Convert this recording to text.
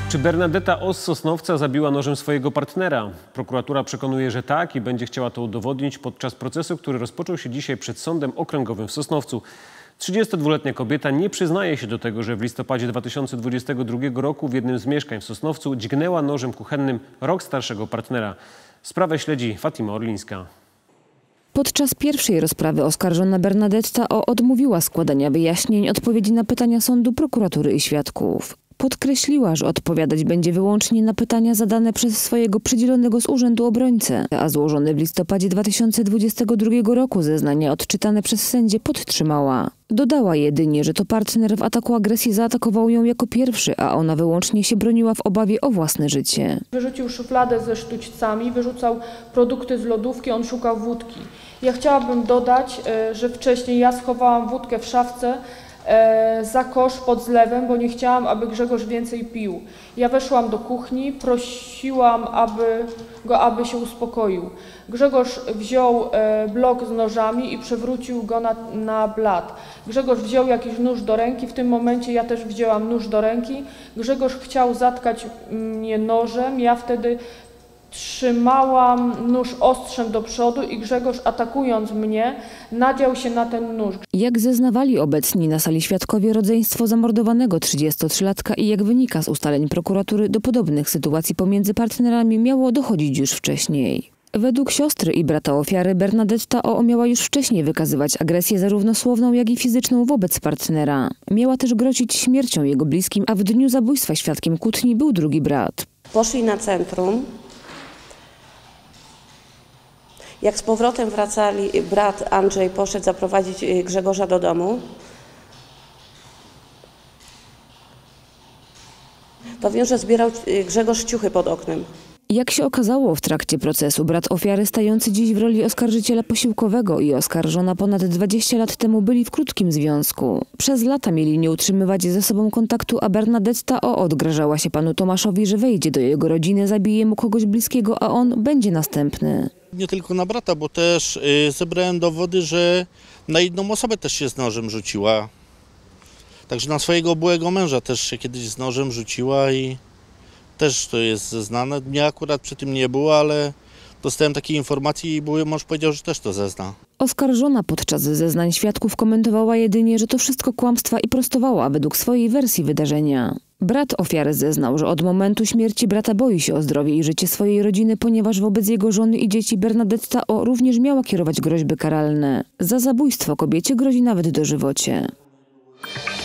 Czy Bernadetta O. z Sosnowca zabiła nożem swojego partnera? Prokuratura przekonuje, że tak i będzie chciała to udowodnić podczas procesu, który rozpoczął się dzisiaj przed Sądem Okręgowym w Sosnowcu. 32-letnia kobieta nie przyznaje się do tego, że w listopadzie 2022 roku w jednym z mieszkań w Sosnowcu dźgnęła nożem kuchennym rok starszego partnera. Sprawę śledzi Fatima Orlińska. Podczas pierwszej rozprawy oskarżona Bernadetta O. odmówiła składania wyjaśnień, odpowiedzi na pytania sądu, prokuratury i świadków. Podkreśliła, że odpowiadać będzie wyłącznie na pytania zadane przez swojego przydzielonego z urzędu obrońcę, a złożone w listopadzie 2022 roku zeznania odczytane przez sędzię podtrzymała. Dodała jedynie, że to partner w ataku agresji zaatakował ją jako pierwszy, a ona wyłącznie się broniła w obawie o własne życie. Wyrzucił szufladę ze sztućcami, wyrzucał produkty z lodówki, on szukał wódki. Ja chciałabym dodać, że wcześniej ja schowałam wódkę w szafce za kosz pod zlewem, bo nie chciałam, aby Grzegorz więcej pił. Ja weszłam do kuchni, prosiłam aby się uspokoił. Grzegorz wziął blok z nożami i przewrócił go na blat. Grzegorz wziął jakiś nóż do ręki, w tym momencie ja też wzięłam nóż do ręki. Grzegorz chciał zatkać mnie nożem, ja wtedy trzymałam nóż ostrzem do przodu i Grzegorz, atakując mnie, nadział się na ten nóż. Jak zeznawali obecni na sali świadkowie, rodzeństwo zamordowanego 33-latka i jak wynika z ustaleń prokuratury, do podobnych sytuacji pomiędzy partnerami miało dochodzić już wcześniej. Według siostry i brata ofiary Bernadetta O. miała już wcześniej wykazywać agresję zarówno słowną, jak i fizyczną wobec partnera. Miała też grozić śmiercią jego bliskim, a w dniu zabójstwa świadkiem kłótni był drugi brat. Poszli na centrum. Jak z powrotem wracali, brat Andrzej poszedł zaprowadzić Grzegorza do domu, to wiem, że zbierał Grzegorz ciuchy pod oknem. Jak się okazało w trakcie procesu, brat ofiary stający dziś w roli oskarżyciela posiłkowego i oskarżona ponad 20 lat temu byli w krótkim związku. Przez lata mieli nie utrzymywać ze sobą kontaktu, a Bernadetta O. odgrażała się panu Tomaszowi, że wejdzie do jego rodziny, zabije mu kogoś bliskiego, a on będzie następny. Nie tylko na brata, bo też zebrałem dowody, że na inną osobę też się z nożem rzuciła. Także na swojego byłego męża też się kiedyś z nożem rzuciła i też to jest zeznane. Mnie akurat przy tym nie było, ale dostałem takie informacje i były mąż powiedział, że też to zezna. Oskarżona podczas zeznań świadków komentowała jedynie, że to wszystko kłamstwa i prostowała według swojej wersji wydarzenia. Brat ofiary zeznał, że od momentu śmierci brata boi się o zdrowie i życie swojej rodziny, ponieważ wobec jego żony i dzieci Bernadetta O. również miała kierować groźby karalne. Za zabójstwo kobiecie grozi nawet dożywocie.